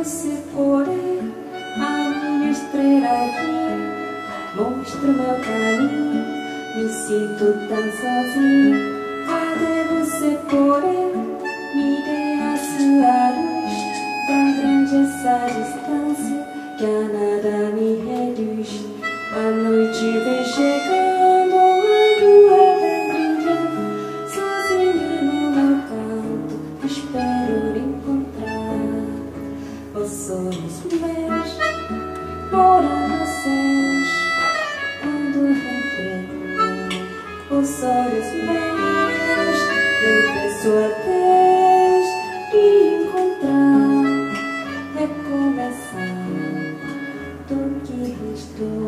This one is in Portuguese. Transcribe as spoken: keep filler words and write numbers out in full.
você for a minha estrela aqui. Mostra o meu caminho, me sinto tão sozinho. Cadê você for me dê a sua luz. Tão grande essa distância que a nada me reduz. A noite vem chegando, a lua vem brilhando. Sozinha no meu canto, espero lhe encontrar. Os sonhos meus moram nos céus, quando refletem os olhos meus. Eu peço a Deus de encontrar, recomeçar do que restou.